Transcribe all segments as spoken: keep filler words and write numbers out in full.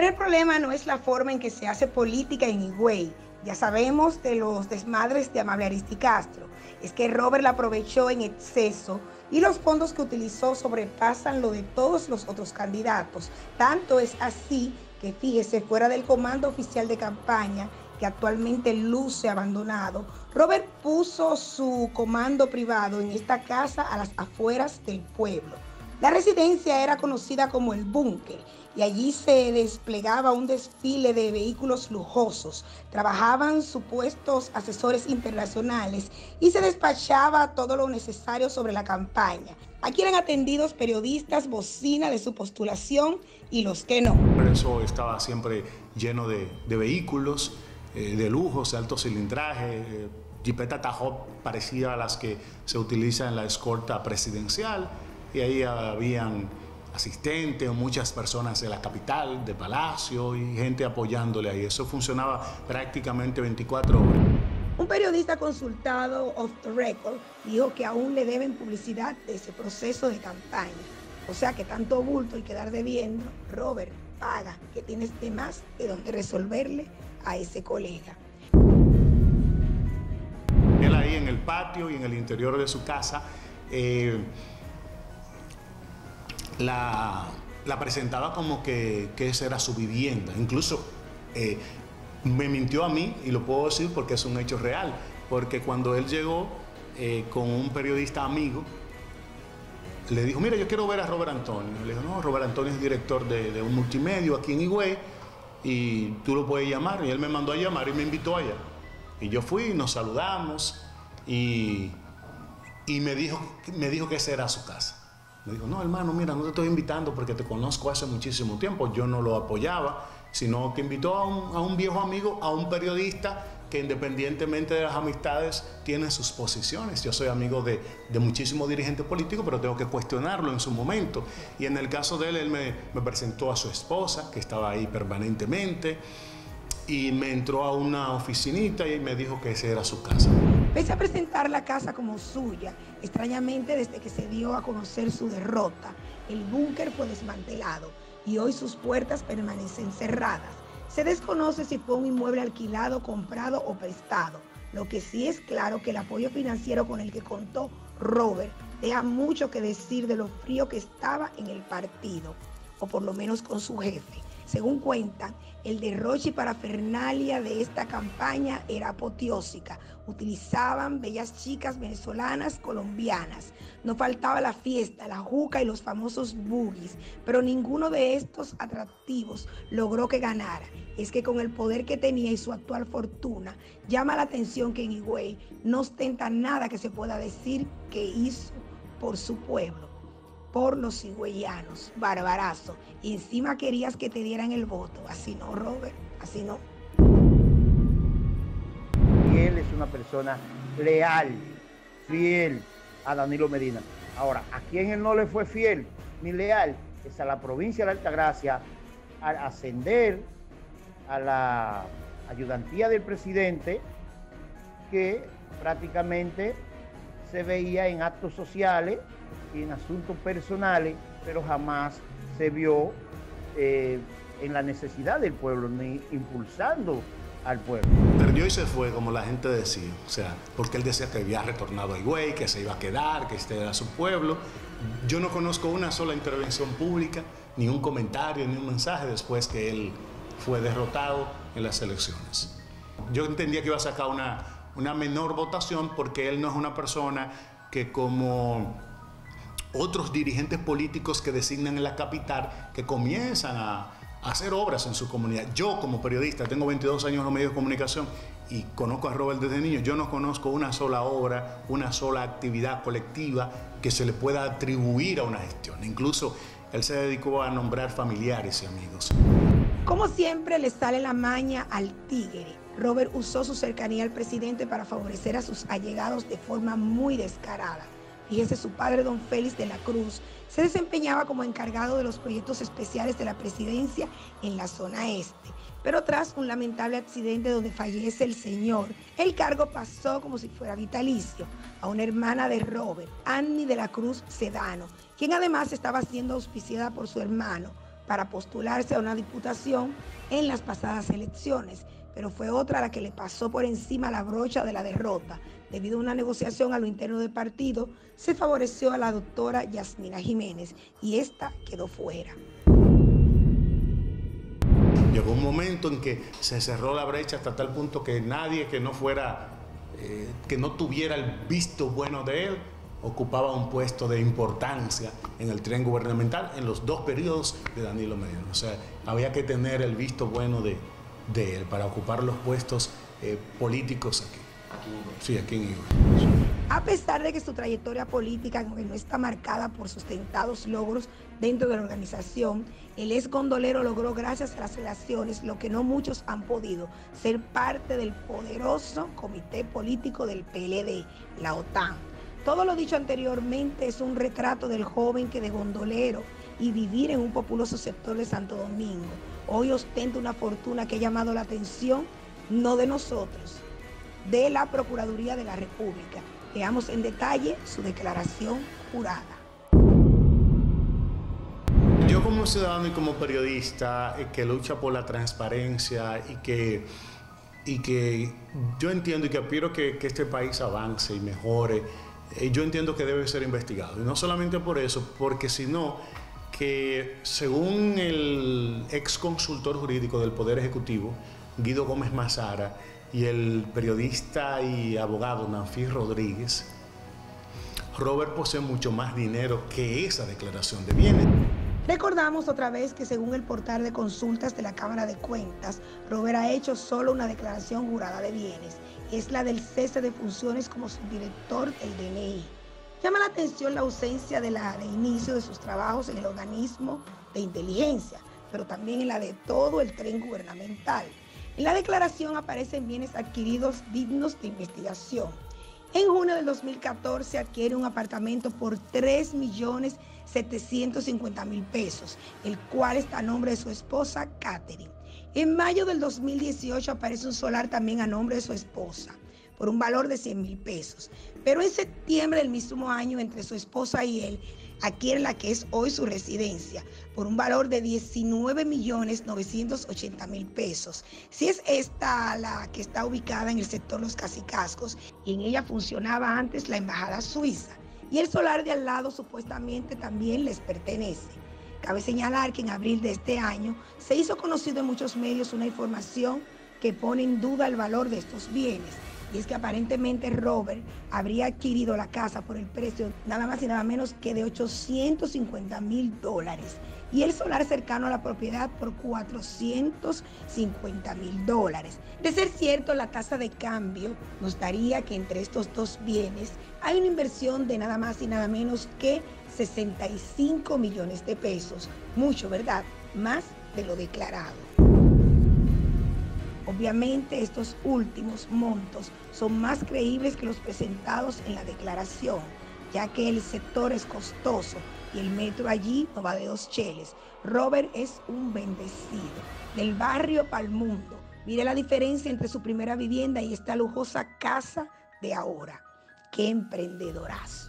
el problema no es la forma en que se hace política en Higüey. Ya sabemos de los desmadres de Amable Aristicastro. Es que Robert la aprovechó en exceso y los fondos que utilizó sobrepasan lo de todos los otros candidatos. Tanto es así que, fíjese, fuera del comando oficial de campaña, que actualmente luce abandonado, Robert puso su comando privado en esta casa a las afueras del pueblo. La residencia era conocida como el búnker y allí se desplegaba un desfile de vehículos lujosos. Trabajaban supuestos asesores internacionales y se despachaba todo lo necesario sobre la campaña. Aquí eran atendidos periodistas, bocina de su postulación y los que no. Por eso estaba siempre lleno de, de vehículos, eh, de lujos, de alto cilindraje, eh, jipeta Tahoe parecida a las que se utilizan en la escolta presidencial. Y ahí habían asistentes o muchas personas de la capital, de Palacio y gente apoyándole ahí. Eso funcionaba prácticamente veinticuatro horas. Un periodista consultado off the record dijo que aún le deben publicidad de ese proceso de campaña. O sea que tanto bulto y quedar debiendo, Robert, paga, que tienes de más de donde resolverle a ese colega. Él ahí en el patio y en el interior de su casa, eh, La, la presentaba como que, que esa era su vivienda. Incluso eh, me mintió a mí, y lo puedo decir porque es un hecho real, porque cuando él llegó eh, con un periodista amigo, le dijo, mira, yo quiero ver a Robert Antonio. Le dijo, no, Robert Antonio es director de, de un multimedio aquí en Higüey y tú lo puedes llamar. Y él me mandó a llamar y me invitó allá. Y yo fui, nos saludamos y, y me, dijo, me dijo que esa era su casa. Me dijo, no, hermano, mira, no te estoy invitando porque te conozco hace muchísimo tiempo. Yo no lo apoyaba, sino que invitó a un, a un viejo amigo, a un periodista que independientemente de las amistades tiene sus posiciones. Yo soy amigo de, de muchísimos dirigentes políticos, pero tengo que cuestionarlo en su momento. Y en el caso de él, él me, me presentó a su esposa, que estaba ahí permanentemente, y me entró a una oficinita y me dijo que esa era su casa. Pese a presentar la casa como suya, extrañamente desde que se dio a conocer su derrota, el búnker fue desmantelado y hoy sus puertas permanecen cerradas. Se desconoce si fue un inmueble alquilado, comprado o prestado. Lo que sí es claro que el apoyo financiero con el que contó Robert deja mucho que decir de lo frío que estaba en el partido, o por lo menos con su jefe. Según cuentan, el derroche y parafernalia de esta campaña era apoteósica. Utilizaban bellas chicas venezolanas, colombianas. No faltaba la fiesta, la juca y los famosos boogies, pero ninguno de estos atractivos logró que ganara. Es que con el poder que tenía y su actual fortuna, llama la atención que en Higüey no ostenta nada que se pueda decir que hizo por su pueblo, por los higüeyanos. Barbarazo. Y encima querías que te dieran el voto. Así no, Robert, así no. Y él es una persona leal, fiel a Danilo Medina. Ahora, ¿a quién él no le fue fiel ni leal? Es a la provincia de Altagracia, al ascender a la ayudantía del presidente, que prácticamente se veía en actos sociales y en asuntos personales, pero jamás se vio eh, en la necesidad del pueblo, ni impulsando al pueblo. Perdió y se fue, como la gente decía, o sea, porque él decía que había retornado a Higüey, que se iba a quedar, que este era su pueblo. Yo no conozco una sola intervención pública, ni un comentario, ni un mensaje después que él fue derrotado en las elecciones. Yo entendía que iba a sacar una, una menor votación porque él no es una persona que, como otros dirigentes políticos que designan en la capital, que comienzan a, a hacer obras en su comunidad. Yo, como periodista, tengo veintidós años en los medios de comunicación y conozco a Robert desde niño. Yo no conozco una sola obra, una sola actividad colectiva que se le pueda atribuir a una gestión. Incluso él se dedicó a nombrar familiares y amigos. Como siempre, le sale la maña al tigre. Robert usó su cercanía al presidente para favorecer a sus allegados de forma muy descarada. Fíjese, su padre, don Félix de la Cruz, se desempeñaba como encargado de los proyectos especiales de la presidencia en la zona este. Pero tras un lamentable accidente donde fallece el señor, el cargo pasó como si fuera vitalicio a una hermana de Robert, Annie de la Cruz Sedano, quien además estaba siendo auspiciada por su hermano para postularse a una diputación en las pasadas elecciones, pero fue otra la que le pasó por encima la brocha de la derrota. Debido a una negociación a lo interno del partido, se favoreció a la doctora Yasmina Jiménez y esta quedó fuera. Llegó un momento en que se cerró la brecha hasta tal punto que nadie que no fuera, eh, que no tuviera el visto bueno de él, ocupaba un puesto de importancia en el tren gubernamental en los dos periodos de Danilo Medina. O sea, había que tener el visto bueno de, de él para ocupar los puestos eh, políticos aquí. Aquí sí, aquí en Igor. A pesar de que su trayectoria política no está marcada por sustentados logros dentro de la organización, el ex gondolero logró, gracias a las relaciones, lo que no muchos han podido, ser parte del poderoso comité político del P L D, la OTAN. Todo lo dicho anteriormente es un retrato del joven que de gondolero y vivir en un populoso sector de Santo Domingo, hoy ostenta una fortuna que ha llamado la atención, no de nosotros, de la Procuraduría de la República. Veamos en detalle su declaración jurada. Yo como ciudadano y como periodista eh, que lucha por la transparencia y que, y que yo entiendo y que aspiro que, que este país avance y mejore, eh, yo entiendo que debe ser investigado. Y no solamente por eso, porque si no, que según el ex consultor jurídico del Poder Ejecutivo, Guido Gómez Mazara, y el periodista y abogado Nanfi Rodríguez, Robert posee mucho más dinero que esa declaración de bienes. Recordamos otra vez que según el portal de consultas de la Cámara de Cuentas, Robert ha hecho solo una declaración jurada de bienes, es la del cese de funciones como subdirector del D N I. Llama la atención la ausencia de la de inicio de sus trabajos en el organismo de inteligencia, pero también en la de todo el tren gubernamental. En la declaración aparecen bienes adquiridos dignos de investigación. En junio del dos mil catorce adquiere un apartamento por tres millones setecientos cincuenta mil pesos, el cual está a nombre de su esposa, Catherine. En mayo del dos mil dieciocho aparece un solar también a nombre de su esposa, por un valor de cien mil pesos. Pero en septiembre del mismo año, entre su esposa y él, adquiere la que es hoy su residencia, por un valor de diecinueve millones novecientos ochenta mil pesos. Si es esta la que está ubicada en el sector Los Cacicascos, y en ella funcionaba antes la embajada suiza, y el solar de al lado supuestamente también les pertenece. Cabe señalar que en abril de este año se hizo conocido en muchos medios una información que pone en duda el valor de estos bienes, y es que aparentemente Robert habría adquirido la casa por el precio nada más y nada menos que de ochocientos cincuenta mil dólares y el solar cercano a la propiedad por cuatrocientos cincuenta mil dólares. De ser cierto, la tasa de cambio nos daría que entre estos dos bienes hay una inversión de nada más y nada menos que sesenta y cinco millones de pesos. Mucho, ¿verdad? Más de lo declarado. Obviamente estos últimos montos son más creíbles que los presentados en la declaración, ya que el sector es costoso y el metro allí no va de dos cheles. Robert es un bendecido del barrio Palmundo. Mire la diferencia entre su primera vivienda y esta lujosa casa de ahora. ¡Qué emprendedorazo!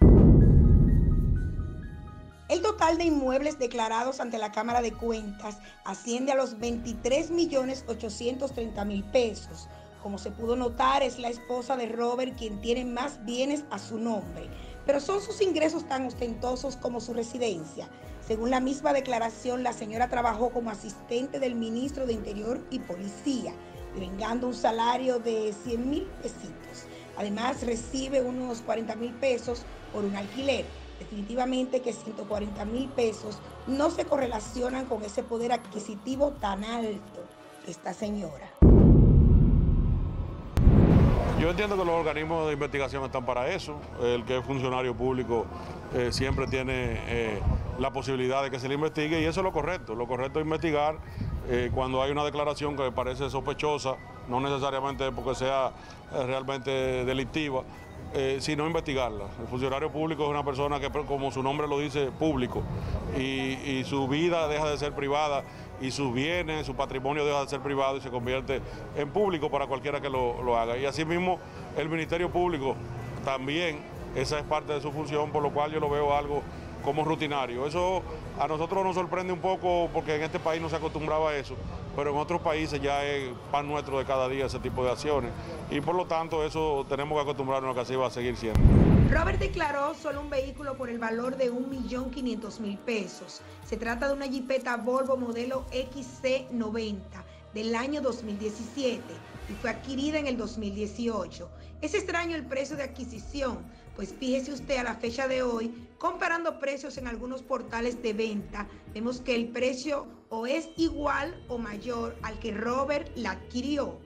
El total de inmuebles declarados ante la Cámara de Cuentas asciende a los veintitrés millones ochocientos treinta mil pesos. Como se pudo notar, es la esposa de Robert quien tiene más bienes a su nombre, pero son sus ingresos tan ostentosos como su residencia. Según la misma declaración, la señora trabajó como asistente del ministro de Interior y Policía, devengando un salario de cien mil pesitos. Además, recibe unos cuarenta mil pesos por un alquiler. Definitivamente que ciento cuarenta mil pesos no se correlacionan con ese poder adquisitivo tan alto de esta señora. Yo entiendo que los organismos de investigación están para eso. El que es funcionario público eh, siempre tiene eh, la posibilidad de que se le investigue y eso es lo correcto. Lo correcto es investigar eh, cuando hay una declaración que parece sospechosa, no necesariamente porque sea eh, realmente delictiva, Eh, sino investigarla. El funcionario público es una persona que, como su nombre lo dice, público, y, y su vida deja de ser privada, y sus bienes, su patrimonio deja de ser privado y se convierte en público para cualquiera que lo, lo haga. Y asimismo, el Ministerio Público también, esa es parte de su función, por lo cual yo lo veo algo como rutinario. Eso a nosotros nos sorprende un poco porque en este país no se acostumbraba a eso, pero en otros países ya es pan nuestro de cada día ese tipo de acciones y por lo tanto eso tenemos que acostumbrarnos a que así va a seguir siendo. Robert declaró solo un vehículo por el valor de un millón quinientos mil pesos. Se trata de una Jeepeta Volvo modelo X C noventa del año dos mil diecisiete y fue adquirida en el dos mil dieciocho. Es extraño el precio de adquisición, pues fíjese usted a la fecha de hoy, comparando precios en algunos portales de venta, vemos que el precio o es igual o mayor al que Robert la adquirió.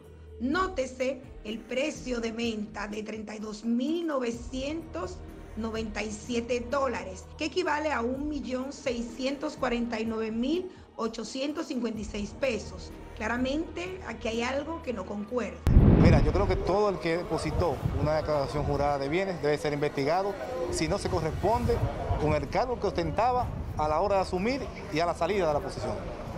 Nótese el precio de venta de treinta y dos mil novecientos noventa y siete dólares, que equivale a un millón seiscientos cuarenta y nueve mil ochocientos cincuenta y seis pesos. Claramente aquí hay algo que no concuerda. Mira, yo creo que todo el que depositó una declaración jurada de bienes debe ser investigado si no se corresponde con el cargo que ostentaba a la hora de asumir y a la salida de la posición.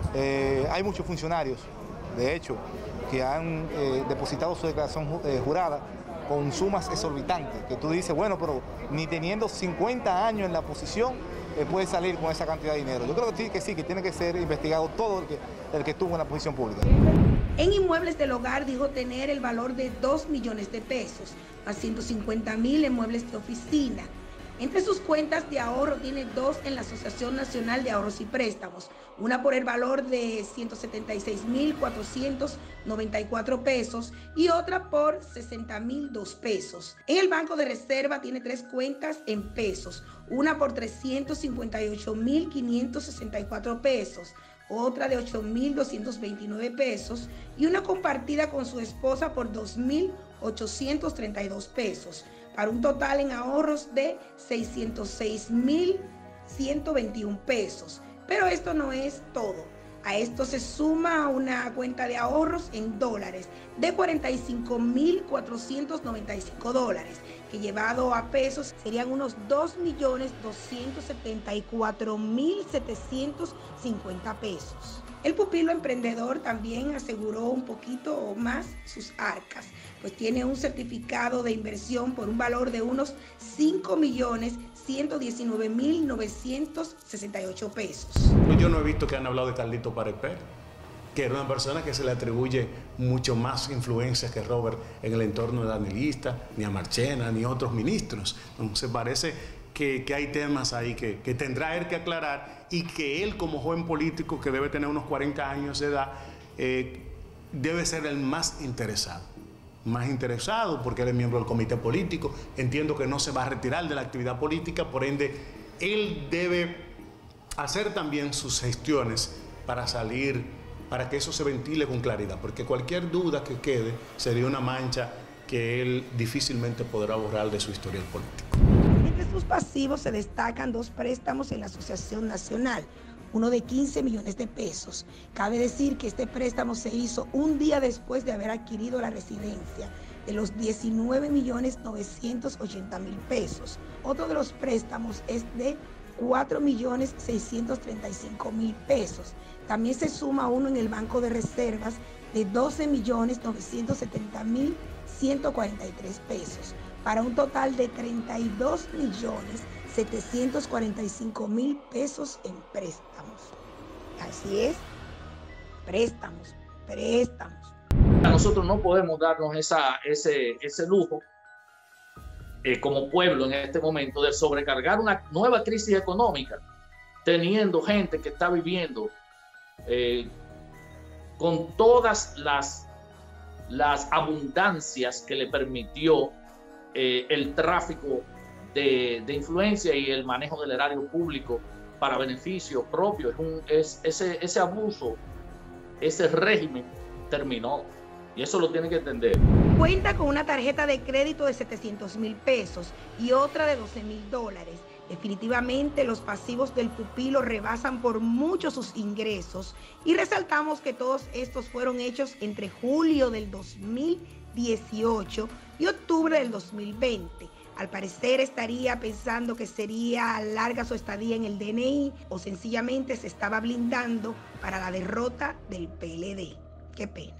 Eh, hay muchos funcionarios, de hecho, que han eh, depositado su declaración eh, jurada con sumas exorbitantes, que tú dices, bueno, pero ni teniendo cincuenta años en la posición eh, puede salir con esa cantidad de dinero. Yo creo que sí, que sí, que tiene que ser investigado todo el que, el que estuvo en la posición pública. En inmuebles del hogar dijo tener el valor de dos millones de pesos, más ciento cincuenta mil en muebles de oficina. Entre sus cuentas de ahorro tiene dos en la Asociación Nacional de Ahorros y Préstamos, una por el valor de ciento setenta y seis mil cuatrocientos noventa y cuatro pesos y otra por sesenta mil dos pesos. En el Banco de Reserva tiene tres cuentas en pesos, una por trescientos cincuenta y ocho mil quinientos sesenta y cuatro pesos, otra de ocho mil doscientos veintinueve pesos y una compartida con su esposa por dos mil ochocientos treinta y dos pesos, para un total en ahorros de seiscientos seis mil ciento veintiún pesos. Pero esto no es todo. A esto se suma una cuenta de ahorros en dólares de cuarenta y cinco mil cuatrocientos noventa y cinco dólares, que llevado a pesos serían unos dos millones doscientos setenta y cuatro mil setecientos cincuenta pesos. El pupilo emprendedor también aseguró un poquito más sus arcas, pues tiene un certificado de inversión por un valor de unos cinco millones ciento diecinueve mil novecientos sesenta y ocho pesos. Yo no he visto que han hablado de Carlito Páez Pérez, que era una persona que se le atribuye mucho más influencias que Robert en el entorno de Danielista, ni a Marchena, ni a otros ministros. Entonces parece que, que hay temas ahí que, que tendrá él que aclarar y que él como joven político que debe tener unos cuarenta años de edad, eh, debe ser el más interesado. más interesado porque él es miembro del comité político, entiendo que no se va a retirar de la actividad política, por ende él debe hacer también sus gestiones para salir, para que eso se ventile con claridad, porque cualquier duda que quede sería una mancha que él difícilmente podrá borrar de su historial político. Entre sus pasivos se destacan dos préstamos en la Asociación Nacional, uno de quince millones de pesos. Cabe decir que este préstamo se hizo un día después de haber adquirido la residencia de los diecinueve millones novecientos ochenta mil pesos. Otro de los préstamos es de cuatro millones seiscientos treinta y cinco mil pesos. También se suma uno en el Banco de Reservas de doce millones novecientos setenta mil ciento cuarenta y tres pesos, para un total de treinta y dos millones setecientos cuarenta y cinco mil pesos en préstamos. Así es, préstamos, préstamos. Nosotros no podemos darnos esa, ese, ese lujo eh, como pueblo en este momento de sobrecargar una nueva crisis económica, teniendo gente que está viviendo eh, con todas las, las abundancias que le permitió eh, el tráfico De, de influencia y el manejo del erario público para beneficio propio. Es un, es, ese, ese abuso, ese régimen terminó y eso lo tiene que entender. Cuenta con una tarjeta de crédito de setecientos mil pesos y otra de doce mil dólares. Definitivamente los pasivos del pupilo rebasan por mucho sus ingresos y resaltamos que todos estos fueron hechos entre julio del dos mil dieciocho y octubre del dos mil veinte. Al parecer estaría pensando que sería larga su estadía en el D N I o sencillamente se estaba blindando para la derrota del P L D. Qué pena.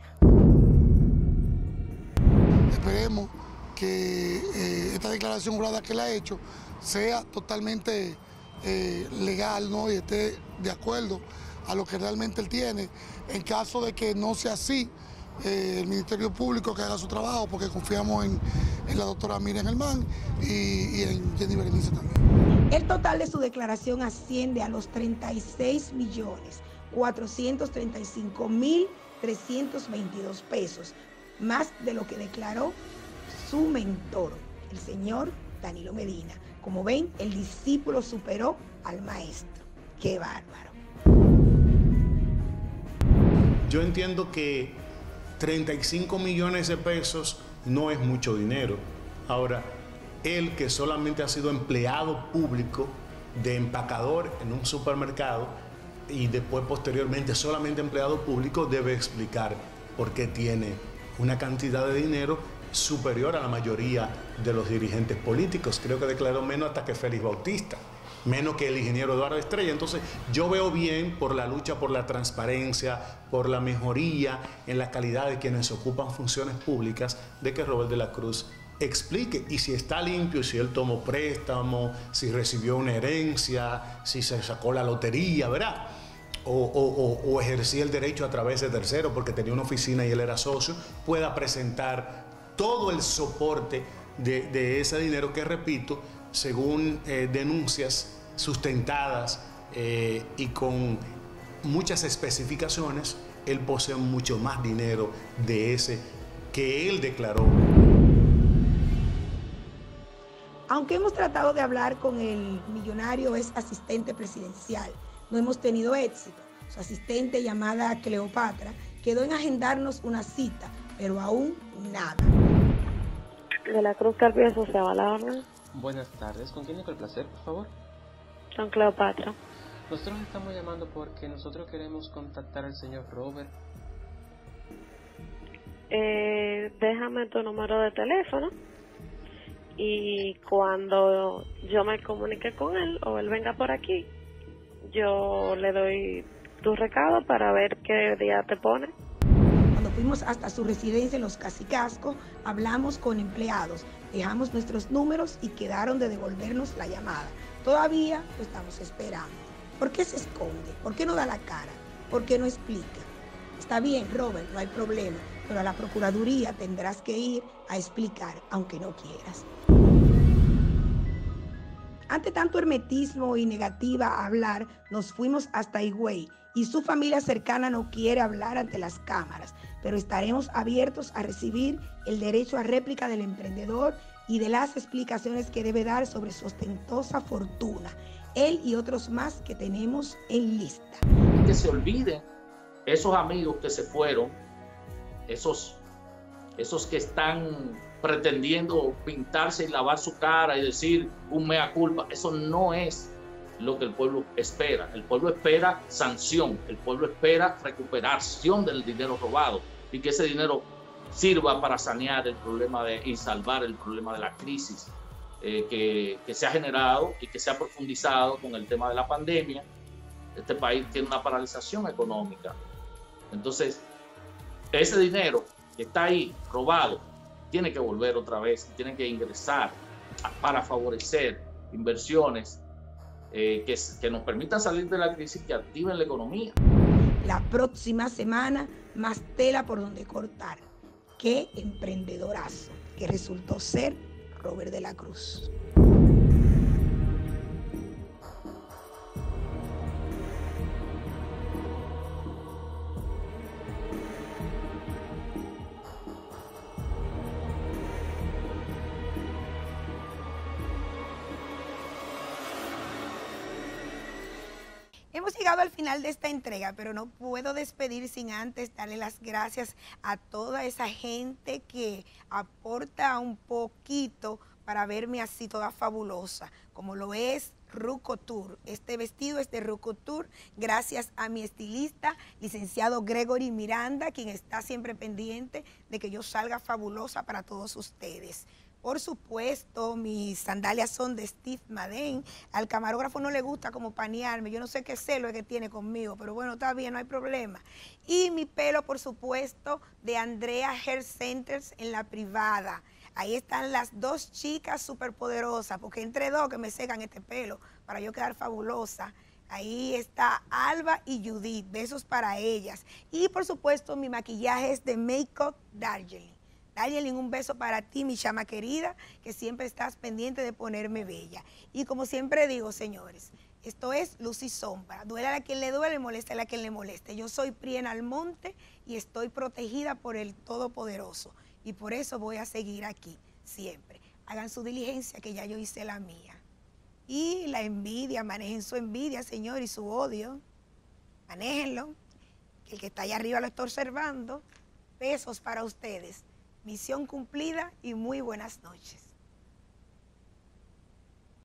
Esperemos que eh, esta declaración jurada que él ha hecho sea totalmente eh, legal, ¿no? Y esté de acuerdo a lo que realmente él tiene. En caso de que no sea así, eh, el Ministerio Público que haga su trabajo, porque confiamos en, en la doctora Miriam Germán y, y en Jenny Berenice también. El total de su declaración asciende a los treinta y seis millones cuatrocientos treinta y cinco mil trescientos veintidós pesos, más de lo que declaró su mentor, el señor Danilo Medina. Como ven, el discípulo superó al maestro. ¡Qué bárbaro! Yo entiendo que treinta y cinco millones de pesos no es mucho dinero. Ahora, él que solamente ha sido empleado público de empacador en un supermercado y después posteriormente solamente empleado público, debe explicar por qué tiene una cantidad de dinero superior a la mayoría de los dirigentes políticos. Creo que declaró menos hasta que Félix Bautista, menos que el ingeniero Eduardo Estrella. Entonces yo veo bien por la lucha por la transparencia, por la mejoría en la calidad de quienes ocupan funciones públicas, de que Robert de la Cruz explique, y si está limpio, si él tomó préstamo, si recibió una herencia, si se sacó la lotería, ¿verdad? O, o, o, o ejercía el derecho a través de terceros porque tenía una oficina y él era socio, pueda presentar todo el soporte de, de ese dinero que, repito, según eh, denuncias sustentadas eh, y con muchas especificaciones, él posee mucho más dinero de ese que él declaró. Aunque hemos tratado de hablar con el millonario ex asistente presidencial, no hemos tenido éxito. Su asistente, llamada Cleopatra, quedó en agendarnos una cita, pero aún nada. De la Cruz Calvieso se va la orden. Buenas tardes, ¿con quién tengo el placer, por favor? Con Cleopatra. Nosotros estamos llamando porque nosotros queremos contactar al señor Robert. Eh, déjame tu número de teléfono y cuando yo me comunique con él o él venga por aquí, yo le doy tu recado para ver qué día te pone. Cuando fuimos hasta su residencia en Los Cacicascos, hablamos con empleados, dejamos nuestros números y quedaron de devolvernos la llamada. Todavía lo estamos esperando. ¿Por qué se esconde? ¿Por qué no da la cara? ¿Por qué no explica? Está bien, Robert, no hay problema, pero a la Procuraduría tendrás que ir a explicar, aunque no quieras. Ante tanto hermetismo y negativa a hablar, nos fuimos hasta Higüey y su familia cercana no quiere hablar ante las cámaras, pero estaremos abiertos a recibir el derecho a réplica del emprendedor y de las explicaciones que debe dar sobre su ostentosa fortuna, él y otros más que tenemos en lista. Que se olviden esos amigos que se fueron, esos, esos que están pretendiendo pintarse y lavar su cara y decir un mea culpa. Eso no es lo que el pueblo espera. El pueblo espera sanción, el pueblo espera recuperación del dinero robado y que ese dinero sirva para sanear el problema de, y salvar el problema de la crisis eh, que, que se ha generado y que se ha profundizado con el tema de la pandemia. Este país tiene una paralización económica. Entonces, ese dinero que está ahí robado tiene que volver otra vez, tiene que ingresar para favorecer inversiones eh, que, que nos permitan salir de la crisis, que activen la economía. La próxima semana, más tela por donde cortar. Qué emprendedorazo que resultó ser Robert de la Cruz. Hemos llegado al final de esta entrega, pero no puedo despedir sin antes darle las gracias a toda esa gente que aporta un poquito para verme así toda fabulosa, como lo es Rucotour. Este vestido es de Rucotour, gracias a mi estilista, licenciado Gregory Miranda, quien está siempre pendiente de que yo salga fabulosa para todos ustedes. Por supuesto, mis sandalias son de Steve Madden. Al camarógrafo no le gusta como panearme. Yo no sé qué celo es que tiene conmigo, pero bueno, está bien, no hay problema. Y mi pelo, por supuesto, de Andrea Hair Centers en La Privada. Ahí están las dos chicas superpoderosas, porque entre dos que me secan este pelo para yo quedar fabulosa. Ahí está Alba y Judith, besos para ellas. Y por supuesto mi maquillaje es de Makeup Darjeeling. Darjeeling, un beso para ti, mi chama querida, que siempre estás pendiente de ponerme bella. Y como siempre digo, señores, esto es luz y sombra. Duele a quien le duele, molesta a quien le moleste. Yo soy Priena Almonte y estoy protegida por el Todopoderoso. Y por eso voy a seguir aquí, siempre. Hagan su diligencia, que ya yo hice la mía. Y la envidia, manejen su envidia, señor, y su odio. Manéjenlo, que el que está allá arriba lo está observando. Besos para ustedes. Misión cumplida y muy buenas noches.